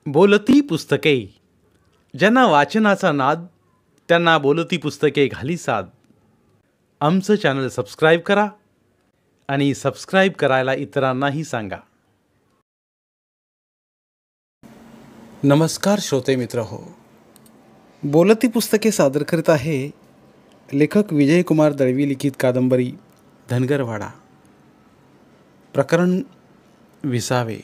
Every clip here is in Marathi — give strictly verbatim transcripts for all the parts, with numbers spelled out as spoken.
बोलती पुस्तके. ज्यांना वाचनाचा नाद त्यांना बोलती पुस्तके घाली साद. आमचं चॅनल सबस्क्राईब करा आणि सबस्क्राईब करायला इतरांनाही सांगा. नमस्कार श्रोते मित्र हो. बोलती पुस्तके सादर करीत आहे लेखक विजयकुमार दळवी लिखित कादंबरी धनगरवाडा. प्रकरण विसावे.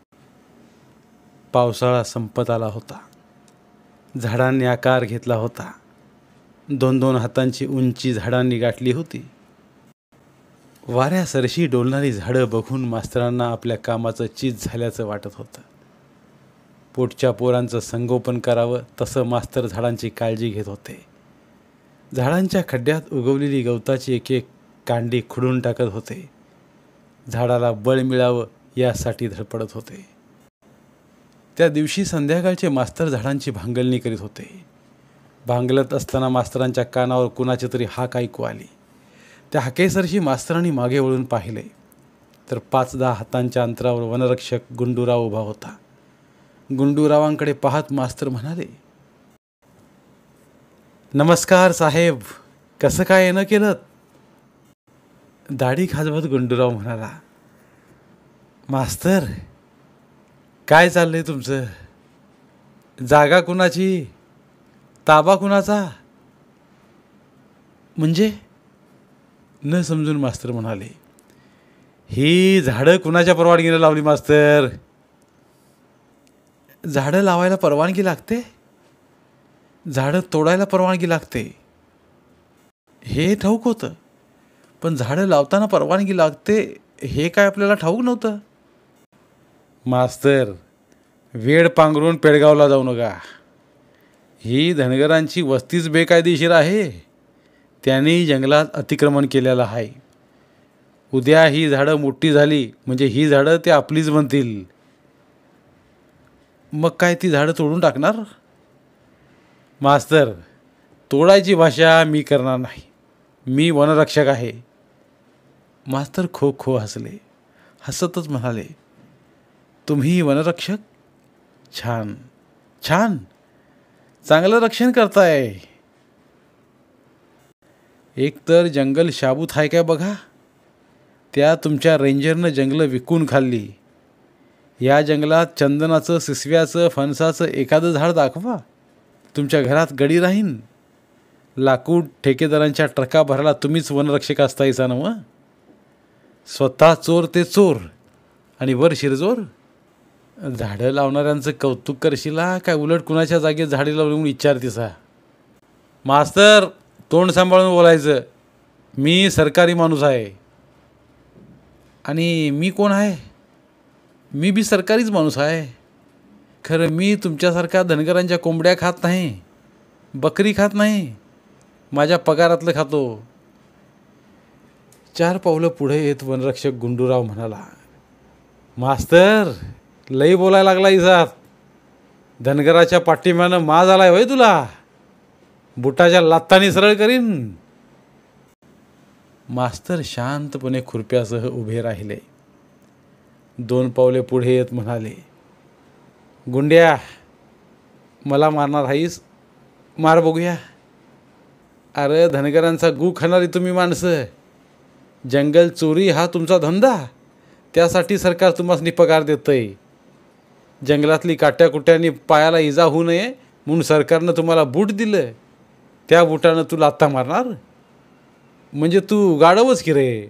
पावसाळा संपत आला होता. झाडांनी आकार घेतला होता. दोन दोन हातांची उंची झाडांनी गाठली होती. वाऱ्यासरशी डोलणारी झाडं बघून मास्तरांना आपल्या कामाचं चीज झाल्याचं वाटत होतं. पोटच्या पोरांचं संगोपन करावं तसं मास्तर झाडांची काळजी घेत होते. झाडांच्या खड्ड्यात उगवलेली गवताची एक एक कांडी खुडून टाकत होते. झाडाला बळ मिळावं यासाठी धडपडत होते. त्या दिवशी संध्याकाळचे मास्तर झाडांची भांगलणी करीत होते. भांगलत असताना मास्तरांच्या कानावर कुणाची तरी हाक ऐकू आली. त्या हाकेसरशी मास्तरांनी मागे वळून पाहिले तर पाच दहा हातांच्या अंतरावर वनरक्षक गुंडूराव उभा होता. गुंडूरावांकडे पाहत मास्तर म्हणाले, नमस्कार साहेब, कसं काय येणं केलं? दाढी खाजवत गुंडूराव म्हणाला, मास्तर काय चाललंय तुमचं? जागा कुणाची, ताबा कुणाचा? म्हणजे न समजून मास्तर म्हणाले, ही झाडं कुणाच्या परवानगीने लावली मास्तर? झाडं लावायला परवानगी लागते, झाडं तोडायला परवानगी लागते हे ठाऊक होतं, पण झाडं लावताना परवानगी लागते हे काय आपल्याला ठाऊक नव्हतं. मास्तर वेड पांघरून पेडगावला जाऊ नका. ही धनगरांची वस्तीच बेकायदेशीर आहे. त्यांनी जंगलात अतिक्रमण केलेलं आहे. उद्या ही झाडं मोठी झाली म्हणजे ही झाडं ते आपलीच बनतील. मग काय ती झाडं तोडून टाकणार? मास्तर तोडायची भाषा मी करणार नाही. मी वनरक्षक आहे. मास्तर खो खो हसले. हसतच म्हणाले, तुम्ही वनरक्षक? छान छान, चांगलं रक्षण करताय. एकतर जंगल शाबूत आहे काय बघा. त्या तुमच्या रेंजरनं जंगलं विकून खाल्ली. या जंगलात चंदनाचं, सिसव्याचं, फणसाचं एखादं झाड दाखवा, तुमच्या घरात गडी राहीन. लाकूड ठेकेदारांच्या ट्रका भरायला तुम्हीच वनरक्षक असतायचा ना मग. स्वतः चोर ते चोर आणि वर शिरजोर. झाडं लावणाऱ्यांचं कौतुक करशीला काय उलट कुणाच्या जागेत झाडे लावली म्हणून विचारतीसा? मास्तर तोंड सांभाळून बोलायचं. मी सरकारी माणूस आहे. आणि मी कोण आहे? मी बी सरकारीच माणूस आहे. खरं मी तुमच्यासारखा धनगरांच्या कोंबड्या खात नाही, बकरी खात नाही. माझ्या पगारातलं खातो. चार पावलं पुढे येत वनरक्षक गुंडूराव म्हणाला, मास्तर लई बोलायला लागला इसात. धनगराच्या पाठिंब्यानं माज आलाय होय तुला? बुटाच्या लात्तानी सरळ करीन. मास्तर शांतपणे खुरप्यासह उभे राहिले. दोन पावले पुढे येत म्हणाले, गुंड्या मला मारणार आहेस? मार बघूया. अरे धनगरांचा गू खाणारी तुम्ही माणसं. जंगल चोरी हा तुमचा धंदा. त्यासाठी सरकार तुम्हाला पगार देतंय. जंगलातली काट्याकुट्यांनी पायाला इजा होऊ नये म्हणून सरकारनं तुम्हाला बूट दिलं. त्या बुटानं तू लाथा मारणार म्हणजे तू गाढवच की रे.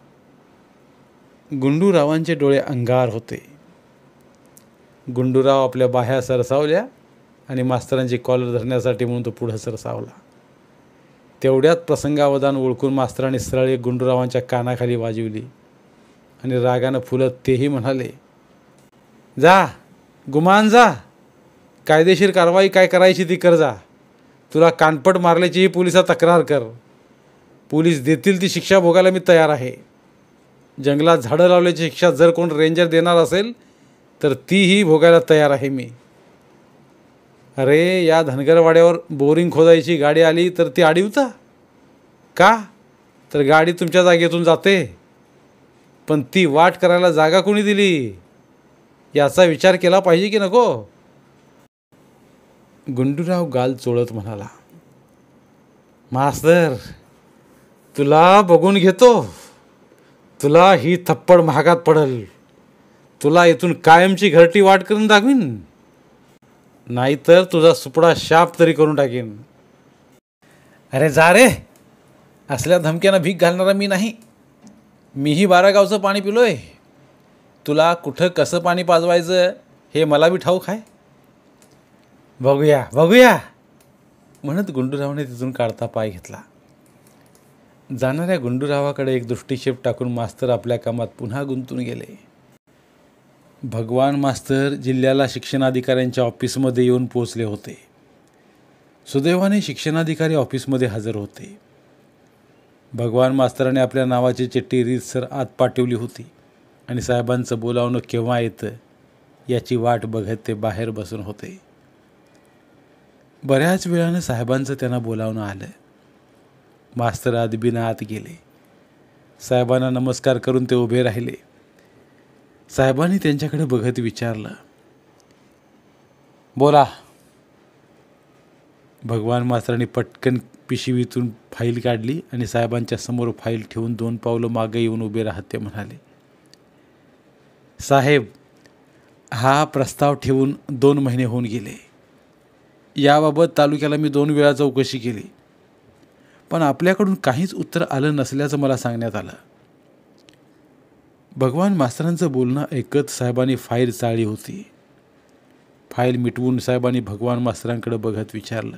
गुंडूरावांचे डोळे अंगार होते. गुंडूराव आपल्या बाह्या सरसावल्या आणि मास्तरांची कॉलर धरण्यासाठी म्हणून तो पुढं सरसावला. तेवढ्यात प्रसंगावधान ओळखून मास्तरांनी सरळ एक गुंडूरावांच्या कानाखाली वाजवली आणि रागानं फुलत तेही म्हणाले, जा गुमान जा. कायदेशीर कारवाई काय करायची ती कर जा. तुला कानपट मारल्याचीही पोलिसात तक्रार कर. पोलीस देतील ती शिक्षा भोगायला मी तयार आहे. जंगलात झाडं लावल्याची शिक्षा जर कोण रेंजर देणार असेल तर तीही भोगायला तयार आहे मी. अरे या धनगरवाड्यावर बोरिंग खोदायची गाडी आली तर ती अडवता का? तर गाडी तुमच्या जागेतून जाते, पण ती वाट करायला जागा कोणी दिली याचा विचार केला पाहिजे की नको? गुंडूराव गाल चोळत म्हणाला, मास्तर, तुला बघून घेतो. तुला ही थप्पड महागात पडल. तुला इथून कायमची घरटी वाट करून दाखवीन, नाहीतर तुझा सुपडा शाप तरी करून टाकेन. अरे जा रे, असल्या धमक्यांना भीक घालणारा मी नाही. मीही बारा गावचं पाणी पिलोय. तुला कुठं कसं पाणी पाजवायचं हे मला बी ठाऊक आहे. बघूया बघूया म्हणत गुंडूरावने तिथून काढता पाय घेतला. जाणाऱ्या गुंडूरावाकडे एक दृष्टिक्षेप टाकून मास्तर आपल्या कामात पुन्हा गुंतून गेले. भगवान मास्तर जिल्ह्याला शिक्षणाधिकाऱ्यांच्या ऑफिसमध्ये येऊन पोचले होते. सुदैवाने शिक्षणाधिकारी ऑफिसमध्ये हजर होते. भगवान मास्तराने आपल्या नावाची चिठ्ठी रीतसर आत पाठवली होती आणि साहेबांचं बोलावणं केव्हा येतं याची वाट बघत ते बाहेर बसून होते. बऱ्याच वेळानं साहेबांचं त्यांना बोलावणं आलं. मास्तर आदबीनं आत गेले. साहेबांना नमस्कार करून ते उभे राहिले. साहेबांनी त्यांच्याकडे बघत विचारलं, बोला. भगवान मास्तरांनी पटकन पिशवीतून फाईल काढली आणि साहेबांच्या समोर फाईल ठेवून दोन पावलं मागे येऊन उभे राहत ते म्हणाले, साहेब, हा प्रस्ताव ठेवून दोन महिने होऊन गेले. याबाबत तालुक्याला मी दोन वेळा चौकशी केली, पण आपल्याकडून काहीच उत्तर आलं नसल्याचं मला सांगण्यात आलं. भगवान मास्तरांचं बोलणं ऐकत साहेबांनी फाईल चाळली होती. फाईल मिटवून साहेबांनी भगवान मास्तरांकडे बघत विचारलं,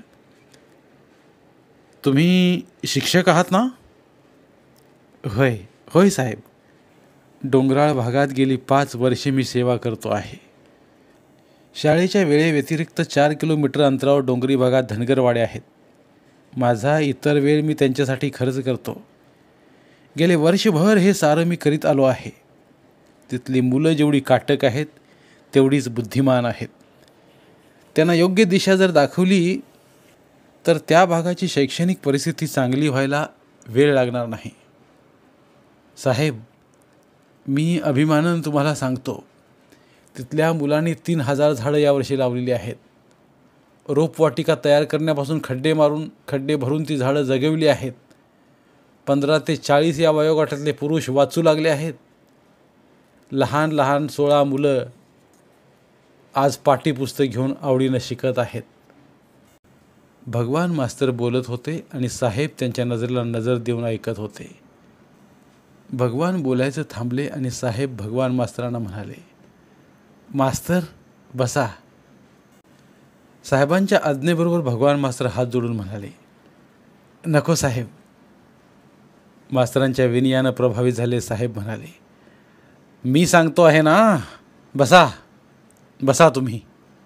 तुम्ही शिक्षक आहात ना? होय होय साहेब. डोंगराळ भागात गेली पाच वर्षे मी सेवा करतो आहे. शाळेच्या वेळेव्यतिरिक्त चार किलोमीटर अंतरावर डोंगरी भागात धनगरवाडे आहेत. माझा इतर वेळ मी त्यांच्यासाठी खर्च करतो. गेले वर्षभर हे सारं मी करीत आलो आहे. तिथली मुलं जेवढी काटक आहेत तेवढीच बुद्धिमान आहेत. त्यांना योग्य दिशा जर दाखवली तर त्या भागाची शैक्षणिक परिस्थिती चांगली व्हायला वेळ लागणार नाही. साहेब, मी अभिमानानं तुम्हाला सांगतो, तिथल्या मुलांनी तीन हजार झाडं यावर्षी लावलेली आहेत. रोपवाटिका तयार करण्यापासून खड्डे मारून खड्डे भरून ती झाडं जगवली आहेत. पंधरा ते चाळीस या वयोगटातले पुरुष वाचू लागले आहेत. लहान लहान सोळा मुलं आज पाठ्यपुस्तक घेऊन आवडीनं शिकत आहेत. भगवान मास्तर बोलत होते आणि साहेब त्यांच्या नजरेला नजर देऊन ऐकत होते. भगवान बोलायचं थांबले आणि साहेब भगवान मास्तरांना म्हणाले, मास्तर बसा. साहेबांच्या आज्ञेबरोबर भगवान मास्तर हात जोडून म्हणाले, नको साहेब. मास्तरांच्या विनयानं प्रभावित झाले साहेब म्हणाले, मी सांगतो आहे ना, बसा बसा तुम्ही.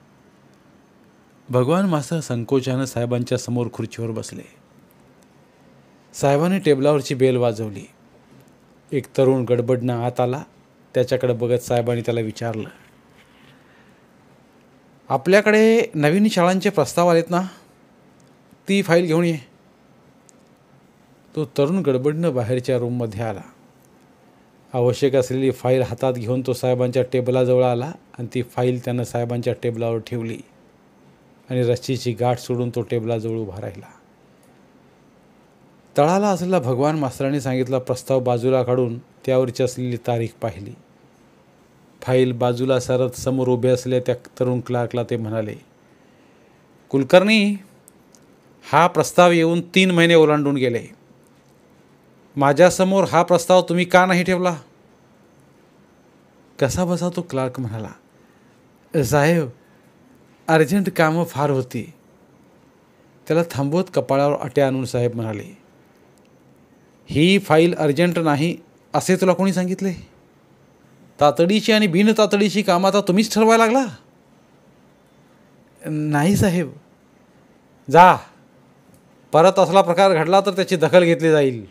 भगवान मास्तर संकोचानं साहेबांच्या समोर खुर्चीवर बसले. साहेबांनी टेबलावरची बेल वाजवली. एक तरुण गडबडनं आत आला. त्याच्याकडे बघत साहेबांनी त्याला विचारलं, आपल्याकडे नवीन शाळांचे प्रस्ताव आलेत ना, ती फाईल घेऊन ये. तो तरुण गडबडनं बाहेरच्या रूममध्ये आला. आवश्यक असलेली फाईल हातात घेऊन तो साहेबांच्या टेबलाजवळ आला आणि ती फाईल त्यानं साहेबांच्या टेबलावर ठेवली आणि रस्सीची गाठ सोडून तो टेबलाजवळ उभा राहिला. तळाला असलेला भगवान मास्तरांनी सांगितला प्रस्ताव बाजूला काढून त्यावरची असलेली तारीख पाहिली. फाईल बाजूला सरत समोर उभे असलेल्या त्या तरुण क्लार्कला ते म्हणाले, कुलकर्णी, हा प्रस्ताव येऊन तीन महिने ओलांडून गेले. माझ्यासमोर हा प्रस्ताव तुम्ही का नाही ठेवला? कसा बसा तो क्लार्क म्हणाला, साहेब, अर्जंट कामं फार होती. त्याला थांबवत कपाळावर अट्या आणून साहेब म्हणाले, ही फाईल अर्जंट नाही असे तुला कोणी सांगितले? तातडीची आणि बिन तातडीची कामं आता तुम्हीच ठरवायला लागला? नाही साहेब. जा, परत असला प्रकार घडला तर त्याची दखल घेतली जाईल.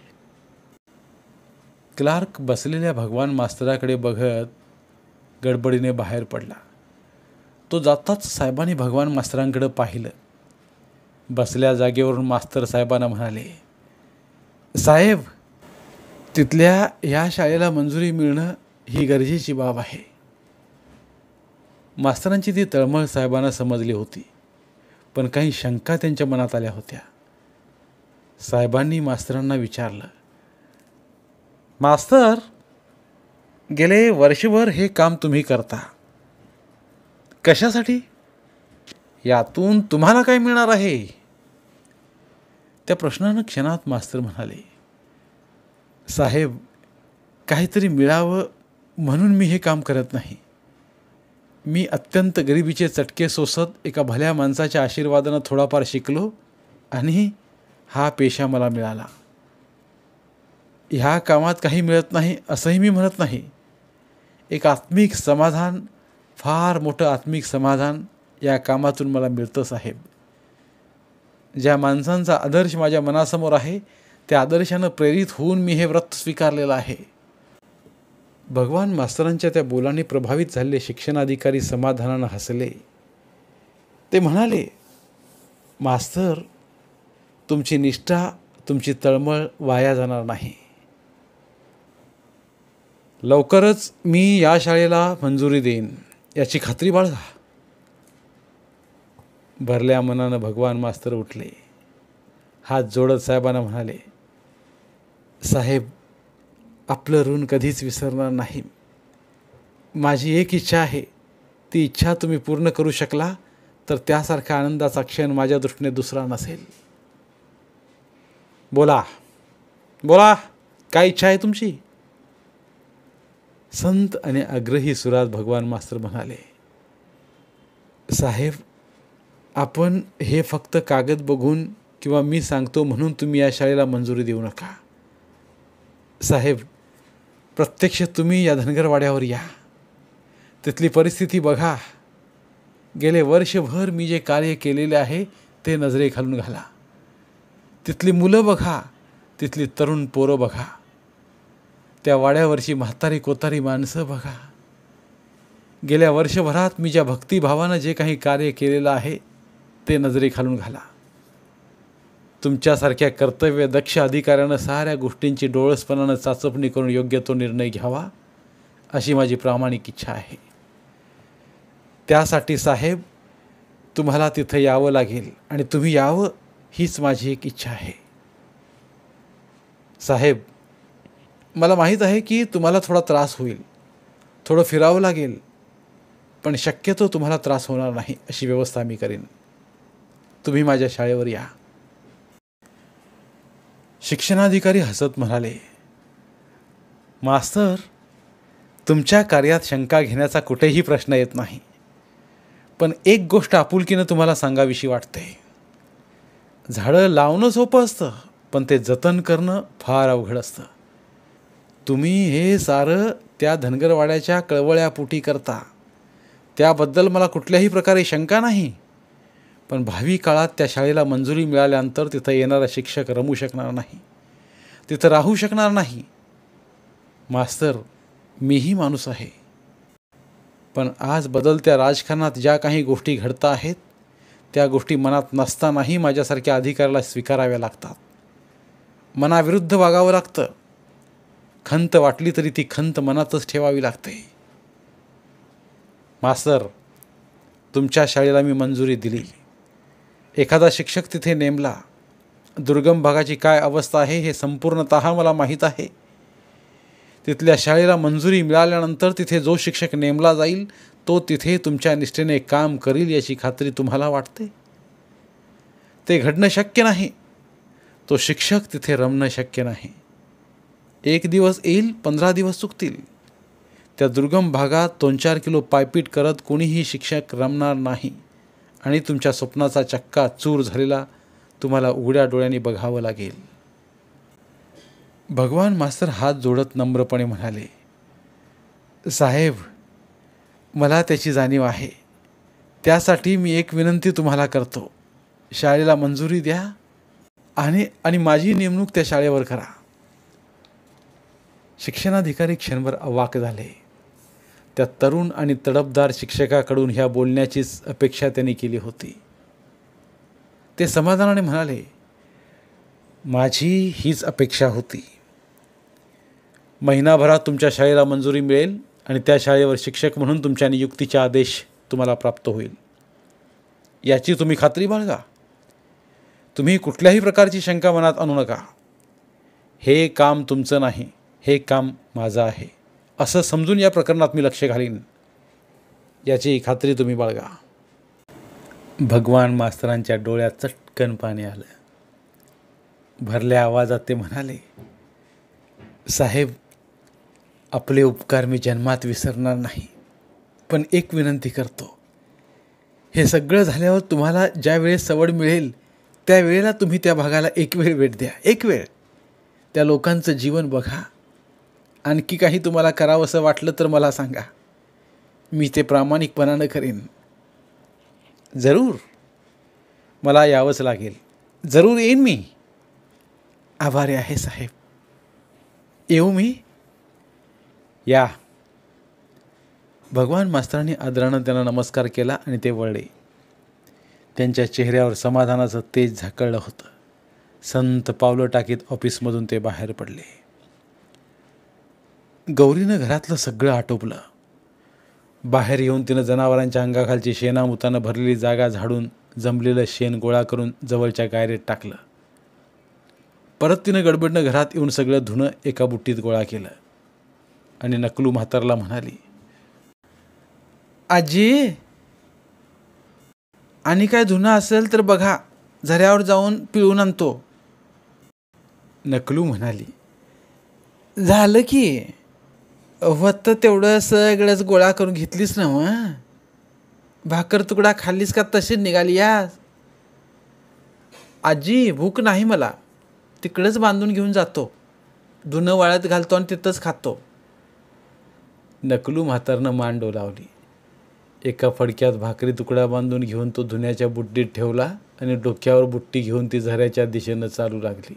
क्लार्क बसलेल्या भगवान मास्तराकडे बघत गडबडीने बाहेर पडला. तो जाताच साहेबांनी भगवान मास्तरांकडे पाहिलं. बसल्या जागेवरून मास्तर साहेबांना म्हणाले, साहेब, तिथल्या या शाळेला मंजुरी मिळणं ही गरजेची बाब आहे. मास्तरांची ती तळमळ साहेबांना समजली होती, पण काही शंका त्यांच्या मनात आल्या होत्या. साहेबांनी मास्तरांना विचारलं, मास्तर, गेले वर्षभर हे काम तुम्ही करता, कशासाठी? यातून तुम्हाला काय मिळणार आहे? त्या प्रश्नानं क्षणात मास्तर म्हणाले, साहेब, काहीतरी मिळावं म्हणून मी हे काम करत नाही. मी अत्यंत गरिबीचे चटके सोसत एका भल्या माणसाच्या आशीर्वादानं थोडाफार शिकलो आणि हा पेशा मला मिळाला. ह्या कामात काही मिळत नाही असंही मी म्हणत नाही. एक आत्मिक समाधान, फार मोठं आत्मिक समाधान या कामातून मला मिळतं साहेब. ज्या माणसांचा आदर्श माझ्या मनासमोर आहे त्या आदर्शानं प्रेरित होऊन मी हे व्रत स्वीकारलेलं आहे. भगवान मास्तरांच्या त्या बोलाने प्रभावित झालेले शिक्षणाधिकारी समाधानानं हसले. ते म्हणाले, मास्तर, तुमची निष्ठा, तुमची तळमळ वाया जाणार नाही. लवकरच मी या शाळेला मंजुरी देईन याची खात्री बाळगा. भरल्या मनानं भगवान मास्तर उठले. हात जोडत साहेबांना म्हणाले, साहेब, आपलं ऋण कधीच विसरणार नाही. माझी एक इच्छा आहे, ती इच्छा तुम्ही पूर्ण करू शकला तर त्यासारखा आनंदाचा क्षण माझ्या दृष्टीने दुसरा नसेल. बोला बोला, काय इच्छा आहे तुमची? संत आणि आग्रही सुरात भगवान मास्तर म्हणाले, साहेब, आपण हे फक्त कागद बघून किंवा मी सांगतो म्हणून तुम्ही या शाळेला मंजुरी देऊ नका. साहेब, प्रत्यक्ष तुम्ही या धनगरवाड्यावर या, तिथली परिस्थिती बघा. गेले वर्षभर मी जे कार्य केलेले आहे ते नजरेखालून घाला. तिथली मुलं बघा, तिथली तरुण पोरं बघा, त्या वाड्यावरची म्हातारी कोतारी माणसं बघा. गेल्या वर्षभरात मी ज्या भक्तिभावानं जे काही कार्य केलेलं आहे ते नजरेखालून घाला. तुमच्यासारख्या कर्तव्य दक्ष अधिकाऱ्यानं साऱ्या गोष्टींची डोळसपणानं चाचपणी करून योग्य तो निर्णय घ्यावा अशी माझी प्रामाणिक इच्छा आहे. त्यासाठी साहेब, तुम्हाला तिथं यावं लागेल आणि तुम्ही यावं हीच माझी एक इच्छा आहे. साहेब, मला माहीत आहे की तुम्हाला थोडा त्रास होईल, थोडं फिरावं लागेल, पण शक्यतो तुम्हाला त्रास होणार नाही अशी व्यवस्था मी करीन. तुम्ही माझ्या शाळेवर या. शिक्षणाधिकारी हसत म्हणाले, मास्तर, तुमच्या कार्यात शंका घेण्याचा कुठेही प्रश्न येत नाही. पण एक गोष्ट आपुलकीनं तुम्हाला सांगावीशी वाटते. झाडं लावणं सोपं असतं, पण ते जतन करणं फार अवघड असतं. तुम्ही हे सारं त्या धनगरवाड्याच्या कळवळ्यापोटी करता, त्याबद्दल मला कुठल्याही प्रकारे शंका नाही. पण भावी काळात त्या शाळेला मंजुरी मिळाल्यानंतर तिथं येणारा शिक्षक रमू शकणार नाही, तिथं राहू शकणार नाही. मास्तर, मीही माणूस आहे, पण आज बदलत्या राजकारणात ज्या काही गोष्टी घडत आहेत त्या गोष्टी मनात नसतानाही माझ्यासारख्या अधिकाऱ्याला स्वीकाराव्या लागतात. मनाविरुद्ध वागावं लागतं. खंत वाटली तरी ती खंत मनातच ठेवावी लागते. मास्तर, तुमच्या शाळेला मी मंजुरी दिली. एखादा शिक्षक तिथे नेमला. दुर्गम भागाची काय अवस्था आहे हे संपूर्णतः मला माहीत आहे. तिथल्या शाळेला मंजुरी मिळाल्यानंतर तिथे जो शिक्षक नेमला जाईल तो तिथे तुमच्या निष्ठेने काम करील याची खात्री तुम्हाला वाटते? ते घडणं शक्य नाही. तो शिक्षक तिथे रमणं शक्य नाही. एक दिवस येईल, पंधरा दिवस चुकतील. त्या दुर्गम भागात दोन चार किलो पायपीट करत कोणीही शिक्षक रमणार नाही आणि तुमच्या स्वप्नाचा चक्का चूर झालेला तुम्हाला उघड्या डोळ्यांनी बघावं लागेल. भगवान मास्तर हात जोडत नम्रपणे म्हणाले, साहेब, मला त्याची जाणीव आहे. त्यासाठी मी एक विनंती तुम्हाला करतो. शाळेला मंजुरी द्या आणि आणि माझी नेमणूक त्या शाळेवर करा. शिक्षणाधिकारी क्षणभर अवाक झाले. त्या तरुण आणि तडफदार शिक्षकाकडून ह्या बोलण्याचीच अपेक्षा त्यांनी केली होती. ते समाधानाने म्हणाले, माझी हीच अपेक्षा होती. महिनाभरात तुमच्या शाळेला मंजुरी मिळेल आणि त्या शाळेवर शिक्षक म्हणून तुमच्या नियुक्तीचा आदेश तुम्हाला प्राप्त होईल. याची तुम्ही खात्री बाळगा. तुम्ही कुठल्याही प्रकारची शंका मनात आणू नका. हे काम तुमचं नाही, हे काम माझं आहे असं समजून या प्रकरणात मी लक्ष घालीन, याची खात्री तुम्ही बाळगा. भगवान मास्तरांच्या डोळ्यात चटकन पाणी आलं. भरल्या आवाजात ते म्हणाले, साहेब, आपले उपकार मी जन्मात विसरणार नाही, पण एक विनंती करतो. हे सगळं झाल्यावर तुम्हाला ज्या वेळेस सवड मिळेल त्यावेळेला तुम्ही त्या भागाला एक वेळ भेट द्या. एक वेळ त्या लोकांचं जीवन बघा. आणखी काही तुम्हाला करावंसं वाटलं तर मला सांगा, मी ते प्रामाणिकपणानं करेन. जरूर मला यावंच लागेल. जरूर येईन मी. आभारी आहे साहेब. येऊ मी? या. भगवान मास्तरांनी आदरानं त्यांना नमस्कार केला आणि ते वळले. त्यांच्या चेहऱ्यावर समाधानाचं तेज झाकळलं होतं. संत पावलं टाकीत ऑफिसमधून ते बाहेर पडले. गौरीनं घरातलं सगळं आटोपलं. बाहेर येऊन तिनं जनावरांच्या अंगाखालची शेणामुतानं भरलेली जागा झाडून जमलेलं शेण गोळा करून जवळच्या गायरेत टाकलं. परत तिनं गडबडनं घरात येऊन सगळं धुणं एका बुट्टीत गोळा केलं आणि नकलू म्हातारला म्हणाली, आजी, आणि काय धुणं असेल तर बघा, झऱ्यावर जाऊन पिळून आणतो. नकलू म्हणाली, झालं की, होतं तेवढं सगळंच गोळा करून घेतलीस ना. मग भाकर तुकडा खाल्लीस का तशी निघाली यास? आजी, भूक नाही मला, तिकडंच बांधून घेऊन जातो. धुणं वाळत घालतो आणि तिथंच खातो. नकलू म्हातारनं मान डोलावली. एका फडक्यात भाकरी तुकडा बांधून घेऊन तो धुण्याच्या बुट्टीत ठेवला आणि डोक्यावर बुट्टी घेऊन ती झऱ्याच्या दिशेनं चालू लागली.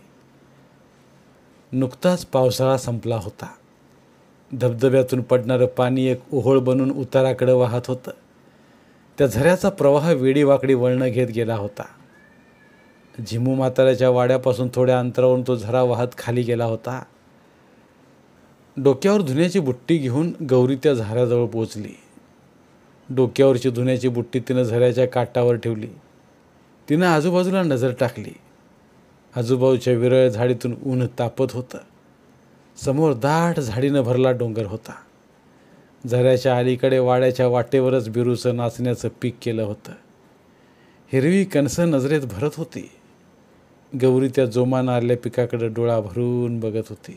नुकताच पावसाळा संपला होता. धबधब्यातून पडणारं पाणी एक ओहोळ बनून उताराकडे वाहत होतं. त्या झऱ्याचा प्रवाह वेडीवाकडी वळणं घेत गेला होता. झिमू म्हाताऱ्याच्या वाड्यापासून थोड्या अंतरावरून तो झरा वाहत खाली गेला होता. डोक्यावर धुण्याची बुट्टी घेऊन गौरी त्या झऱ्याजवळ पोचली. डोक्यावरची धुण्याची बुट्टी तिनं झऱ्याच्या काठावर ठेवली. तिनं आजूबाजूला नजर टाकली. आजूबाजूच्या विरळ झाडीतून ऊन तापत होतं. समोर दाट झाडीनं भरला डोंगर होता. झऱ्याच्या अलीकडे वाड्याच्या वाटेवरच बिरूचं नाचण्याचं पीक केलं होतं. हिरवी कणसं नजरेत भरत होती. गौरी त्या जोमानं आलेल्या पिकाकडे डोळा भरून बघत होती.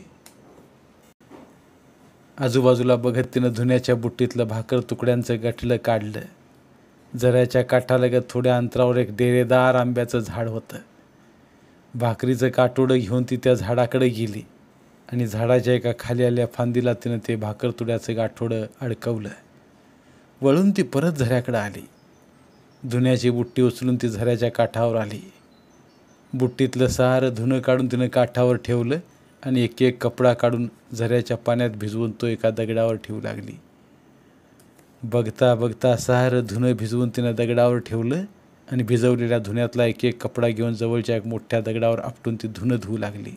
आजूबाजूला बघत तिनं धुण्याच्या बुट्टीतलं भाकर तुकड्यांचं गठलं काढलं. झऱ्याच्या काठालगत थोड्या अंतरावर एक डेरेदार आंब्याचं झाड होतं. भाकरीचं काटोडं घेऊन ती त्या झाडाकडे गेली आणि झाडाच्या एका खाली आल्या फांदीला तिनं ते भाकर तुड्याचं गाठोडं अडकवलं. वळून ती परत झऱ्याकडे आली. धुण्याची बुट्टी उचलून ती झऱ्याच्या काठावर आली. बुट्टीतलं सारं धुणं काढून तिनं काठावर ठेवलं आणि एक एक कपडा काढून झऱ्याच्या पाण्यात भिजवून तो एका दगडावर ठेवू लागली. बघता बघता सारं धुणं भिजवून तिनं दगडावर ठेवलं आणि भिजवलेल्या धुण्यातला एक एक कपडा घेऊन जवळच्या एक मोठ्या दगडावर आपटून ती धुणं धुवू लागली.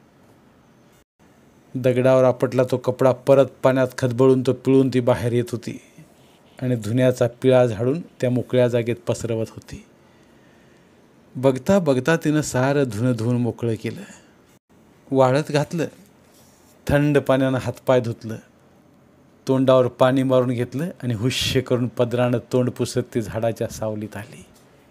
दगडावर आपटला तो कपडा परत पाण्यात खदबळून तो पिळून ती बाहेर येत होती आणि धुण्याचा पिळा झाडून त्या मोकळ्या जागेत पसरवत होती. बघता बघता तिनं सारं धुणं धुवून मोकळं केलं. वाळत घातलं. थंड पाण्यानं हातपाय धुतलं. तोंडावर पाणी मारून घेतलं आणि हुश्य करून पदरानं तोंड पुसत ती झाडाच्या सावलीत आली.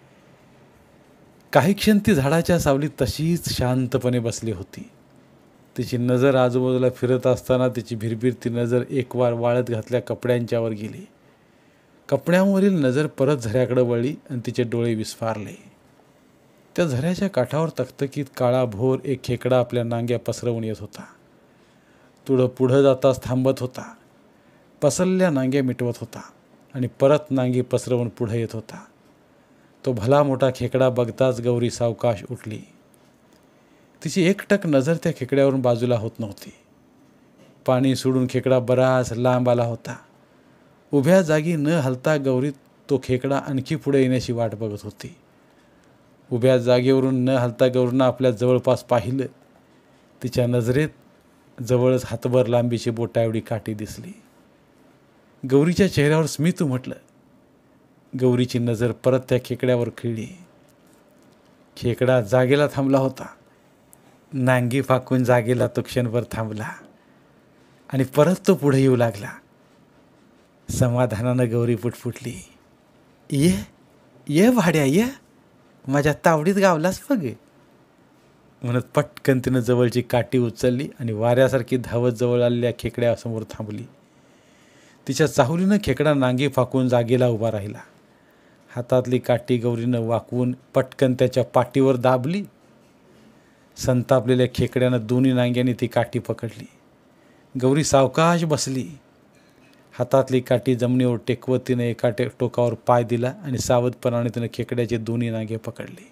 काही क्षण ती झाडाच्या सावलीत तशीच शांतपणे बसली होती. तिची नजर आजूबाजूला फिरत असताना तिची भिरभिरती नजर एकवार वाळत घातल्या कपड्यांच्यावर गेली. कपड्यांवरील नजर परत झऱ्याकडे वळली आणि तिचे डोळे विस्फारले. त्या झऱ्याच्या काठावर तकतकीत काळा भोर एक खेकडा आपल्या नांग्या पसरवून येत होता. थोडं पुढं जाताच थांबत होता. पसरलेल्या नांग्या मिटवत होता आणि परत नांगी पसरवून पुढे येत होता. तो भला मोठा खेकडा बघताच गौरी सावकाश उठली. तिची एकटक नजर त्या खेकड्यावरून बाजूला होत नव्हती. पाणी सोडून खेकडा बराच लांब आला होता. उभ्या जागी न हलता गौरी तो खेकडा आणखी पुढे येण्याची वाट बघत होती. उभ्या जागेवरून न हलता गौरीनं आपल्या जवळपास पाहिलं. तिच्या नजरेत जवळच हातभर लांबीची बोटा एवढी काठी दिसली. गौरीच्या चेहऱ्यावर स्मित उमटलं. गौरीची नजर परत त्या खेकड्यावर खिळली. खेकडा जागेला थांबला होता. नांगी फाकून जागेला तो क्षणभर थांबला आणि परत तो पुढे येऊ लागला. समाधानानं गौरी पुटपुटली, ये ये भाड्या ये, माझ्या तावडीत गावलास बघ. म्हणत पटकन तिनं जवळची काठी उचलली आणि वाऱ्यासारखी धावत जवळ आलेल्या खेकड्यासमोर थांबली. तिच्या चाहुलीनं खेकडा नांगी फाकून जागेला उभा राहिला. हातातली काठी गौरीनं वाकवून पटकन त्याच्या पाठीवर दाबली. संतापलेल्या खेकड्यानं दोन्ही नांग्यांनी ती काठी पकडली. गौरी सावकाश बसली. हातातली काठी जमिनीवर टेकवत तिनं एका टे टोकावर पाय दिला आणि सावधपणाने तिनं खेकड्याचे दोन्ही नांगे पकडले.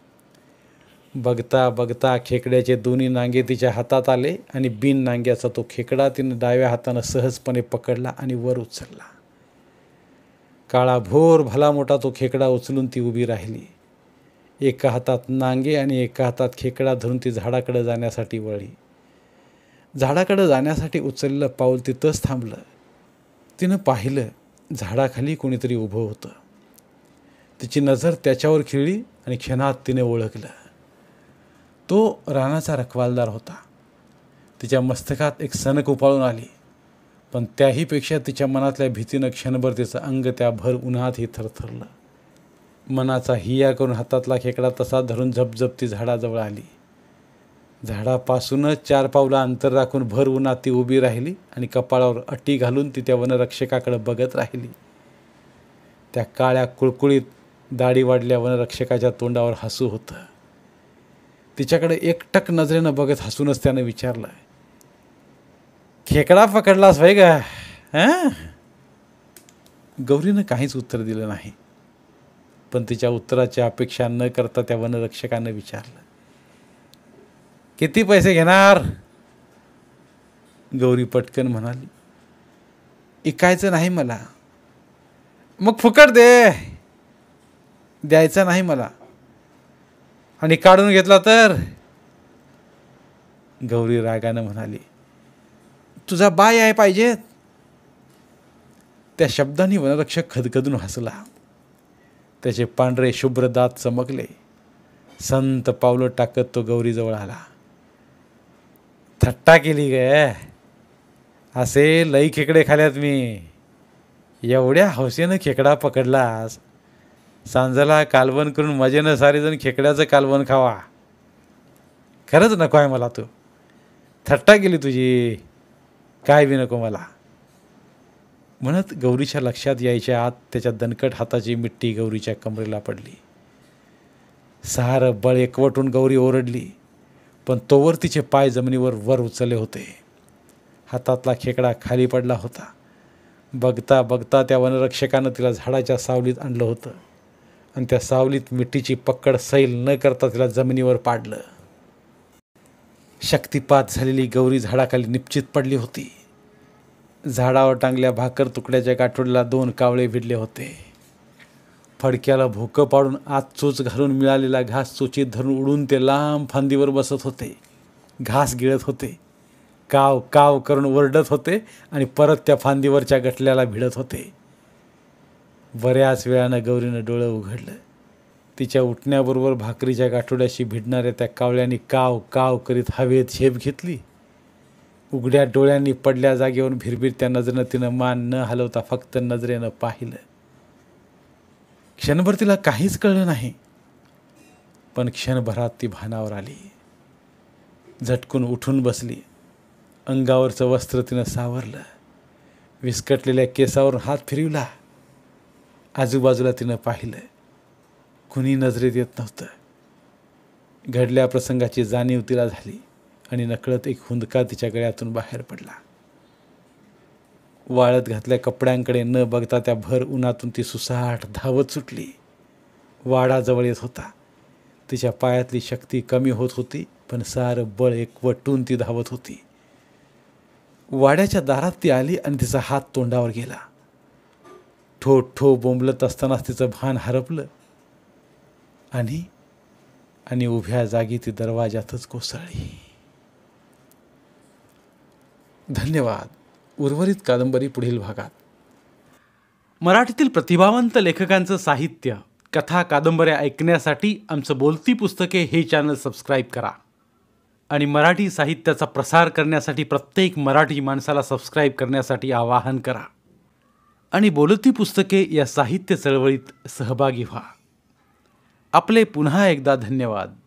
बघता बघता खेकड्याचे दोन्ही नांगे तिच्या हातात आले आणि बिन नांग्याचा तो खेकडा तिनं डाव्या हातानं सहजपणे पकडला आणि वर उचलला. काळा भोर भला मोठा तो खेकडा उचलून ती उभी राहिली. एका हातात नांगे आणि एका हातात खेकडा धरून ती झाडाकडे जाण्यासाठी वळली. झाडाकडे जाण्यासाठी उचललेलं पाऊल तिथंच थांबलं. तिनं पाहिलं, झाडाखाली कोणीतरी उभं होतं. तिची नजर त्याच्यावर खिळली आणि क्षणात तिने ओळखलं. तो रानाचा रखवालदार होता. तिच्या मस्तकात एक सनक उपाळून आली, पण त्याहीपेक्षा तिच्या मनातल्या भीतीनं क्षणभर तिचं अंग त्या भर उन्हातही थरथरलं. मनाचा हिया करून हातातला खेकडा तसा धरून झपझप ती झाडाजवळ आली. झाडापासूनच चार पावलं अंतर राखून भर उन्हात ती उभी राहिली आणि कपाळावर अटी घालून ती त्या वनरक्षकाकडे बघत राहिली. त्या काळ्या कुळकुळीत दाढी वाढल्या वनरक्षकाच्या तोंडावर हसू होतं. तिच्याकडे एकटक नजरेनं बघत हसूनच त्यानं विचारलं, खेकडा पकडलास भाई का? हां? गौरीनं काहीच उत्तर दिलं नाही, पण तिच्या उत्तराची अपेक्षा न करता त्या वनरक्षकानं विचारलं, किती पैसे घेणार? गौरी पटकन म्हणाली, इकायचं नाही मला. मग फुकट दे. द्यायचा नाही मला. आणि काढून घेतला तर? गौरी रागानं म्हणाली, तुझा बाय आहे पाहिजेत. त्या शब्दांनी वनरक्षक खदखदून हसला. त्याचे पांढरे शुभ्र दात चमकले. संत पावलं टाकत तो गौरीजवळ आला. थट्टा केली गे, असे लई खेकडे खाल्यात मी. एवढ्या हौसेनं खेकडा पकडलास, सांजला कालवण करून मजेनं सारेजण खेकड्याचं कालवण खावा. खरंच नको आहे मला. तू थट्टा केली तुझी, काय बी नको मला. म्हणत गौरीच्या लक्षात यायच्या आत त्याच्या दणकट हाताची मिट्टी गौरीच्या कमरेला पडली. सारं बळ एकवटून गौरी ओरडली, पण तोवर तिचे पाय जमिनीवर वर उचलले होते. हातातला खेकडा खाली पडला होता. बघता बघता त्या वनरक्षकानं तिला झाडाच्या सावलीत आणलं होतं आणि त्या सावलीत मिट्टीची पक्कड सैल न करता तिला जमिनीवर पाडलं. शक्तिपात झालेली गौरी झाडाखाली निश्चित पडली होती. झाडावर टांगल्या भाकर तुकड्याच्या गाठोडला दोन कावळे भिडले होते. फडक्याला भोकं पाडून आत चोच घालून मिळालेला घास चोचीत धरून उडून ते लांब फांदीवर बसत होते. घास गिळत होते, काव काव करून ओरडत होते आणि परत त्या फांदीवरच्या गटल्याला भिडत होते. बऱ्याच वेळानं गौरीनं डोळं उघडलं. तिच्या उठण्याबरोबर भाकरीच्या गाठोड्याशी भिडणाऱ्या त्या कावळ्यांनी काव काव करीत हवेत झेप घेतली. उघड्या डोळ्यांनी पडल्या जागेवरून भिरभिरत्या नजरेनं तिनं मान न हलवता फक्त नजरेनं पाहिलं. क्षणभर तिला काहीच कळलं नाही, पण क्षणभरात ती भानावर आली. झटकून उठून बसली. अंगावरचं वस्त्र तिनं सावरलं. विस्कटलेल्या केसावरून हात फिरवला. आजूबाजूला तिनं पाहिलं. कुणी नजरेत येत नव्हतं. घडल्या प्रसंगाची जाणीव तिला झाली आणि नकळत एक हुंदका तिच्या गळ्यातून बाहेर पडला. वाळत घातल्या कपड्यांकडे न बघता त्या भर उन्हातून ती सुसाट धावत सुटली. वाडा जवळ येत होता. तिच्या पायातली शक्ती कमी होत होती, पण सारं बळ एकवटून ती धावत होती. वाड्याच्या दारात ती आली आणि तिचा हात तोंडावर गेला. ठो ठो बोंबलत असतानाच तिचं भान हरपलं आणि आणि उभ्या जागी ती दरवाजातच कोसळली. धन्यवाद. उर्वरित कादंबरी पुढील भागात. मराठीतील प्रतिभावंत लेखकांचं साहित्य, कथा, कादंबऱ्या ऐकण्यासाठी आमचं बोलती पुस्तके हे चॅनल सबस्क्राईब करा आणि मराठी साहित्याचा प्रसार करण्यासाठी प्रत्येक मराठी माणसाला सबस्क्राईब करण्यासाठी आवाहन करा आणि बोलती पुस्तके या साहित्य चळवळीत सहभागी व्हा. आपले पुन्हा एकदा धन्यवाद.